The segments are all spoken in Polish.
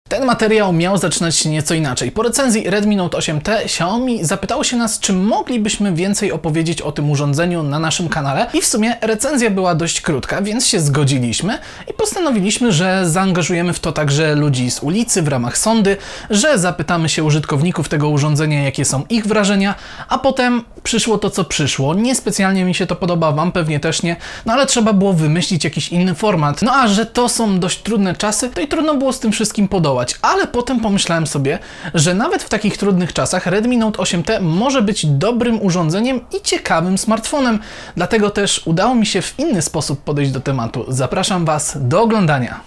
Ten materiał miał zaczynać się nieco inaczej. Po recenzji Redmi Note 8T Xiaomi zapytało się nas, czy moglibyśmy więcej opowiedzieć o tym urządzeniu na naszym kanale i w sumie recenzja była dość krótka, więc się zgodziliśmy i postanowiliśmy, że zaangażujemy w to także ludzi z ulicy w ramach sondy, że zapytamy się użytkowników tego urządzenia, jakie są ich wrażenia, a potem przyszło to, co przyszło. Niespecjalnie mi się to podoba, wam pewnie też nie, no ale trzeba było wymyślić jakiś inny format. No a że to są dość trudne czasy, to i trudno było z tym wszystkim podołać. Ale potem pomyślałem sobie, że nawet w takich trudnych czasach Redmi Note 8T może być dobrym urządzeniem i ciekawym smartfonem. Dlatego też udało mi się w inny sposób podejść do tematu. Zapraszam was do oglądania.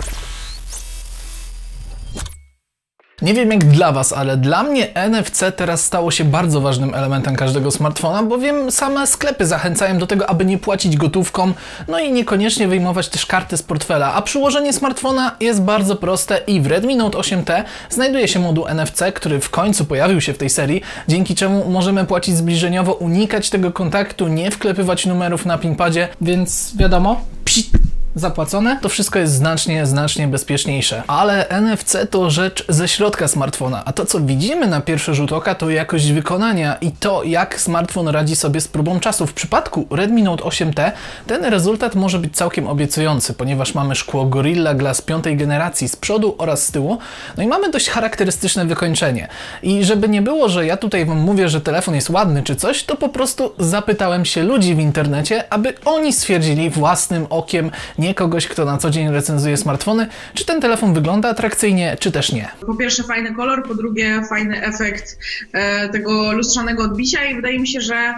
Nie wiem jak dla was, ale dla mnie NFC teraz stało się bardzo ważnym elementem każdego smartfona, bowiem same sklepy zachęcają do tego, aby nie płacić gotówką, no i niekoniecznie wyjmować też karty z portfela, a przyłożenie smartfona jest bardzo proste i w Redmi Note 8T znajduje się moduł NFC, który w końcu pojawił się w tej serii, dzięki czemu możemy płacić zbliżeniowo, unikać tego kontaktu, nie wklepywać numerów na pinpadzie, więc wiadomo, zapłacone, to wszystko jest znacznie bezpieczniejsze. Ale NFC to rzecz ze środka smartfona, a to co widzimy na pierwszy rzut oka to jakość wykonania i to jak smartfon radzi sobie z próbą czasu. W przypadku Redmi Note 8T ten rezultat może być całkiem obiecujący, ponieważ mamy szkło Gorilla Glass 5. generacji z przodu oraz z tyłu, no i mamy dość charakterystyczne wykończenie. I żeby nie było, że ja tutaj wam mówię, że telefon jest ładny czy coś, to po prostu zapytałem się ludzi w internecie, aby oni stwierdzili własnym okiem, nie kogoś, kto na co dzień recenzuje smartfony, czy ten telefon wygląda atrakcyjnie, czy też nie. Po pierwsze fajny kolor, po drugie fajny efekt tego lustrzanego odbicia i wydaje mi się, że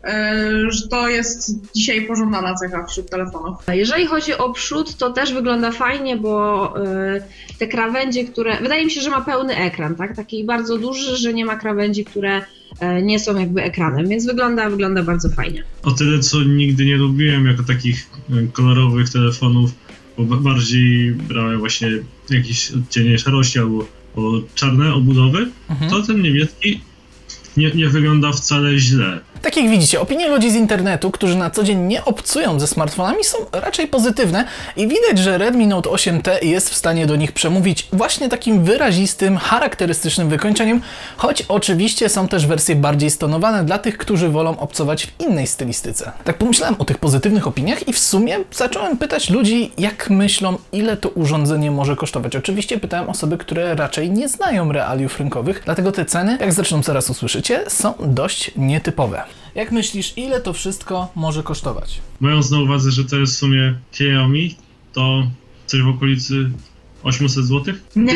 to jest dzisiaj pożądana cecha wśród telefonów. Jeżeli chodzi o przód, to też wygląda fajnie, bo te krawędzie, które... Wydaje mi się, że ma pełny ekran, tak? Taki bardzo duży, że nie ma krawędzi, które nie są jakby ekranem, więc wygląda bardzo fajnie. O tyle, co nigdy nie lubiłem jako takich kolorowych telefonów, bo bardziej brałem właśnie jakieś odcienie szarości albo czarne obudowy, to ten niebieski nie wygląda wcale źle. Tak jak widzicie, opinie ludzi z internetu, którzy na co dzień nie obcują ze smartfonami, są raczej pozytywne i widać, że Redmi Note 8T jest w stanie do nich przemówić właśnie takim wyrazistym, charakterystycznym wykończeniem, choć oczywiście są też wersje bardziej stonowane dla tych, którzy wolą obcować w innej stylistyce. Tak pomyślałem o tych pozytywnych opiniach i w sumie zacząłem pytać ludzi, jak myślą, ile to urządzenie może kosztować. Oczywiście pytałem osoby, które raczej nie znają realiów rynkowych, dlatego te ceny, jak zresztą zaraz usłyszycie, są dość nietypowe. Jak myślisz, ile to wszystko może kosztować? Mając na uwadze, że to jest w sumie Xiaomi, to coś w okolicy 800 zł?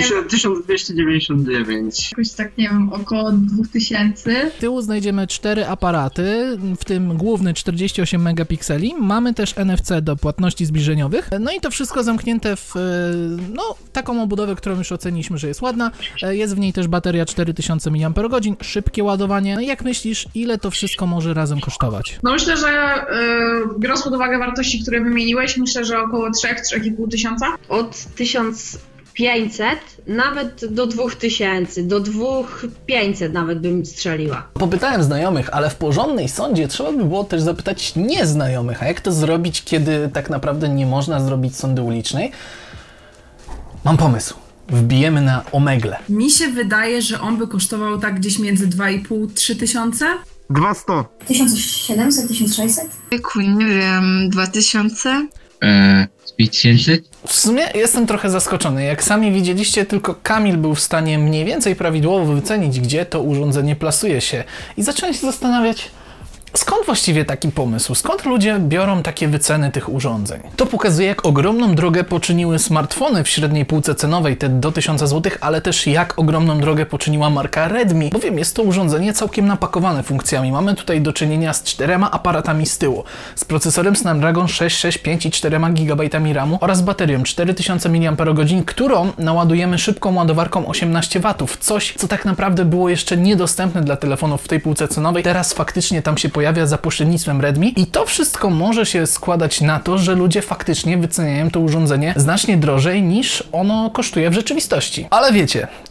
1299. Jakoś tak, nie wiem, około 2000. Z tyłu znajdziemy 4 aparaty, w tym główny 48 megapikseli. Mamy też NFC do płatności zbliżeniowych. No i to wszystko zamknięte w taką obudowę, którą już oceniliśmy, że jest ładna. Jest w niej też bateria 4000 mAh, szybkie ładowanie. No i jak myślisz, ile to wszystko może razem kosztować? No myślę, że biorąc pod uwagę wartości, które wymieniłeś, myślę, że około 3-3,5 tysiąca. Od 1500 nawet do 2000, do 2500 nawet bym strzeliła. Popytałem znajomych, ale w porządnej sądzie trzeba by było też zapytać nieznajomych, a jak to zrobić, kiedy tak naprawdę nie można zrobić sądy ulicznej? Mam pomysł. Wbijemy na Omegle. Mi się wydaje, że on by kosztował tak gdzieś między 2,5-3 tysiące. 200. 1700, 1600? Nie wiem, 2000? 5000? W sumie jestem trochę zaskoczony. Jak sami widzieliście, tylko Kamil był w stanie mniej więcej prawidłowo wycenić, gdzie to urządzenie plasuje się. I zacząłem się zastanawiać, skąd właściwie taki pomysł? Skąd ludzie biorą takie wyceny tych urządzeń? To pokazuje, jak ogromną drogę poczyniły smartfony w średniej półce cenowej, te do 1000 zł, ale też jak ogromną drogę poczyniła marka Redmi, bowiem jest to urządzenie całkiem napakowane funkcjami. Mamy tutaj do czynienia z 4 aparatami z tyłu, z procesorem Snapdragon 665 i 4 GB RAMu oraz baterią 4000 mAh, którą naładujemy szybką ładowarką 18 W. Coś, co tak naprawdę było jeszcze niedostępne dla telefonów w tej półce cenowej. Teraz faktycznie tam się pojawia za pośrednictwem Redmi i to wszystko może się składać na to, że ludzie faktycznie wyceniają to urządzenie znacznie drożej niż ono kosztuje w rzeczywistości. Ale wiecie,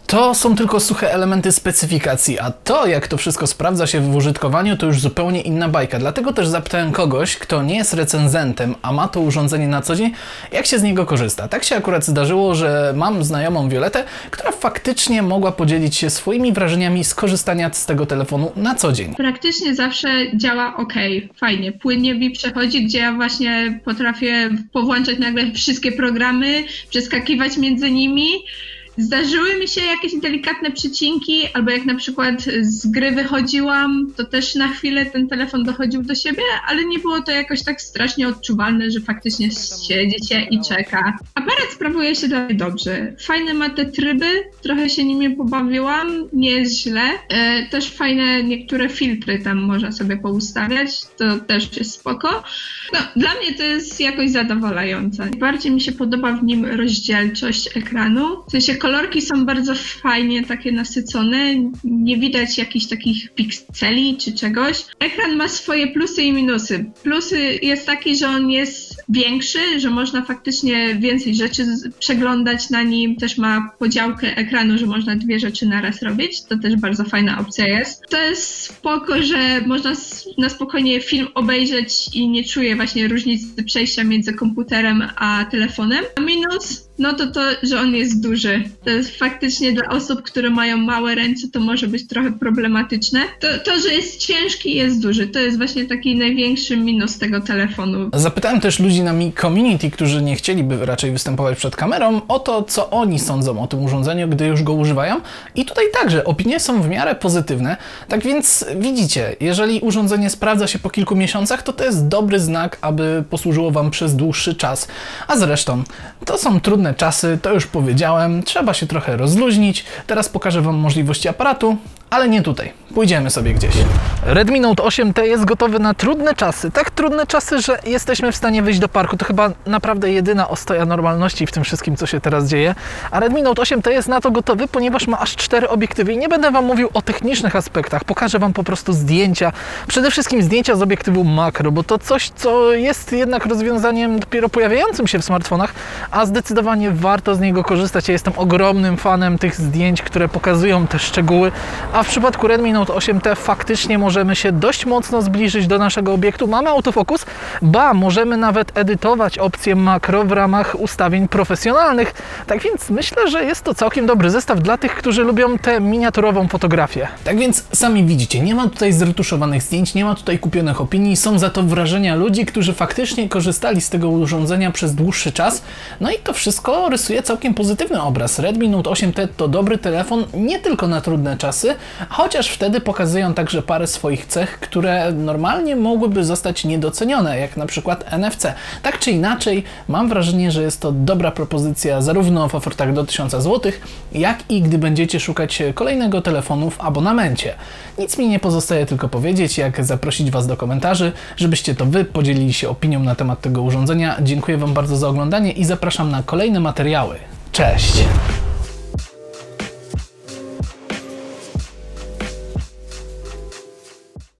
To są tylko suche elementy specyfikacji, a to, jak to wszystko sprawdza się w użytkowaniu, to już zupełnie inna bajka. Dlatego też zapytałem kogoś, kto nie jest recenzentem, a ma to urządzenie na co dzień, jak się z niego korzysta. Tak się akurat zdarzyło, że mam znajomą Violetę, która faktycznie mogła podzielić się swoimi wrażeniami z korzystania z tego telefonu na co dzień. Praktycznie zawsze działa ok, fajnie, płynnie mi przechodzi, gdzie ja właśnie potrafię powłączać nagle wszystkie programy, przeskakiwać między nimi. Zdarzyły mi się jakieś delikatne przycinki, albo jak na przykład z gry wychodziłam, to też na chwilę ten telefon dochodził do siebie, ale nie było to jakoś tak strasznie odczuwalne, że faktycznie siedzi się i czeka. Aparat sprawuje się dalej dobrze. Fajne ma te tryby, trochę się nimi pobawiłam, nie jest źle. Też fajne niektóre filtry tam można sobie poustawiać, to też jest spoko. No, dla mnie to jest jakoś zadowalające. Bardziej mi się podoba w nim rozdzielczość ekranu, w sensie kolorki są bardzo fajnie takie nasycone, nie widać jakichś takich pikseli czy czegoś. Ekran ma swoje plusy i minusy. Plusy jest taki, że on jest większy, że można faktycznie więcej rzeczy przeglądać na nim. Też ma podziałkę ekranu, że można 2 rzeczy naraz robić. To też bardzo fajna opcja jest. To jest spoko, że można na spokojnie film obejrzeć i nie czuję właśnie różnicy przejścia między komputerem a telefonem. A minus? No to, że on jest duży. To jest faktycznie dla osób, które mają małe ręce, to może być trochę problematyczne. To, że jest ciężki i jest duży, to jest właśnie taki największy minus tego telefonu. Zapytałem też ludzi na Mi Community, którzy nie chcieliby raczej występować przed kamerą, o to, co oni sądzą o tym urządzeniu, gdy już go używają. I tutaj także opinie są w miarę pozytywne. Tak więc widzicie, jeżeli urządzenie sprawdza się po kilku miesiącach, to jest dobry znak, aby posłużyło Wam przez dłuższy czas. A zresztą, to są trudne czasy, to już powiedziałem, trzeba się trochę rozluźnić. Teraz pokażę Wam możliwości aparatu, ale nie tutaj. Pójdziemy sobie gdzieś. Redmi Note 8T jest gotowy na trudne czasy. Tak trudne czasy, że jesteśmy w stanie wyjść do parku. To chyba naprawdę jedyna ostoja normalności w tym wszystkim, co się teraz dzieje. A Redmi Note 8T jest na to gotowy, ponieważ ma aż 4 obiektywy. I nie będę Wam mówił o technicznych aspektach. Pokażę Wam po prostu zdjęcia. Przede wszystkim zdjęcia z obiektywu makro, bo to coś, co jest jednak rozwiązaniem dopiero pojawiającym się w smartfonach, a zdecydowanie warto z niego korzystać. Ja jestem ogromnym fanem tych zdjęć, które pokazują te szczegóły, a w przypadku Redmi Note 8T faktycznie możemy się dość mocno zbliżyć do naszego obiektu. Mamy autofokus, możemy nawet edytować opcję makro w ramach ustawień profesjonalnych. Tak więc myślę, że jest to całkiem dobry zestaw dla tych, którzy lubią tę miniaturową fotografię. Tak więc sami widzicie, nie ma tutaj zretuszowanych zdjęć, nie ma tutaj kupionych opinii, są za to wrażenia ludzi, którzy faktycznie korzystali z tego urządzenia przez dłuższy czas. No i to wszystko rysuje całkiem pozytywny obraz. Redmi Note 8T to dobry telefon nie tylko na trudne czasy, chociaż wtedy pokazują także parę swoich cech, które normalnie mogłyby zostać niedocenione, jak na przykład NFC. Tak czy inaczej, mam wrażenie, że jest to dobra propozycja zarówno w ofertach do 1000 zł, jak i gdy będziecie szukać kolejnego telefonu w abonamencie. Nic mi nie pozostaje tylko powiedzieć, jak zaprosić Was do komentarzy, żebyście to Wy podzielili się opinią na temat tego urządzenia. Dziękuję Wam bardzo za oglądanie i zapraszam na kolejne materiały. Cześć!